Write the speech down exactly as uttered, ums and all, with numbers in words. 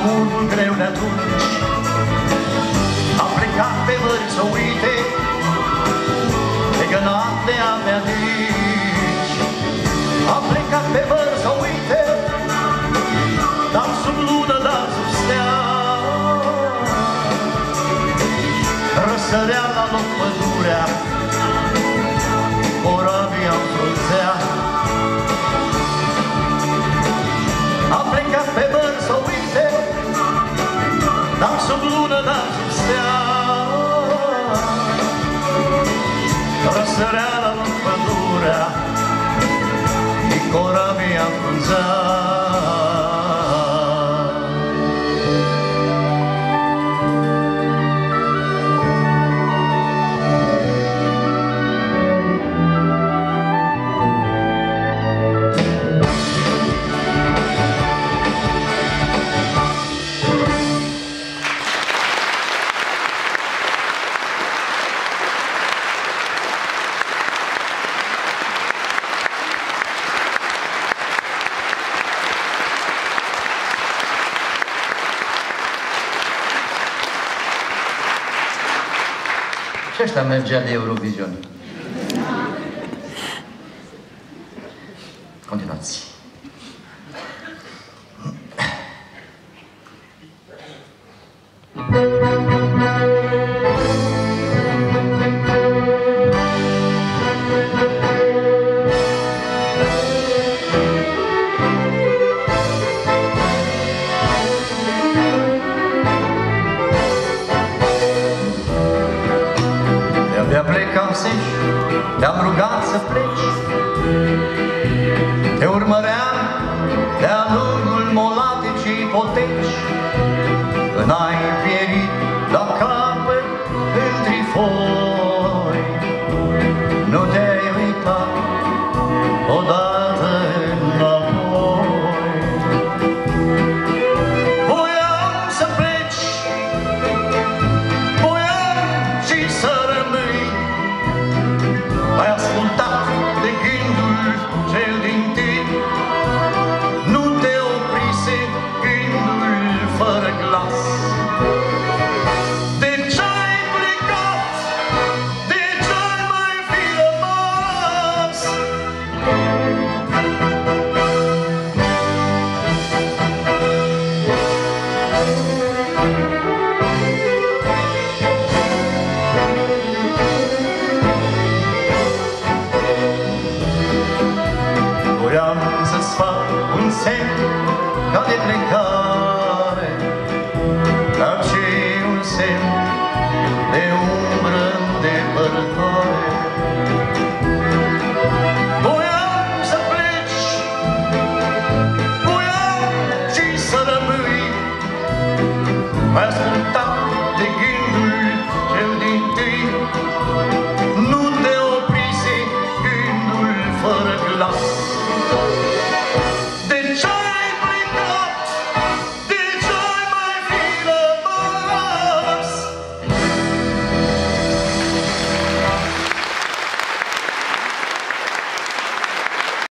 Amorul greu de atunci a plecat pe mări să uite, legănat de abia nici. A plecat pe mări să uite, dar sub lună, dar sub stea. Răsărea la loc pădurea, corabia înfrunzea. A plecat pe mări să uite, dar sub lună, dar sub stea. Răsărea la loc pădurea, și corabia înfrunzea. Și ăștia mergea de Eurovision. Continuați. Te-am rugat să pleci, te urmăream de-a lungul molaticii poteci, când ai pierit la capăt în trifoi. Nu te-ai uitat odată înapoi. Voiam să pleci, voiam și să rămâi. Ai ascultat de gândul cel din-tâi, nu te oprise gândul fără glas. De ce-ai plecat? De ce-ai mai fi rămas?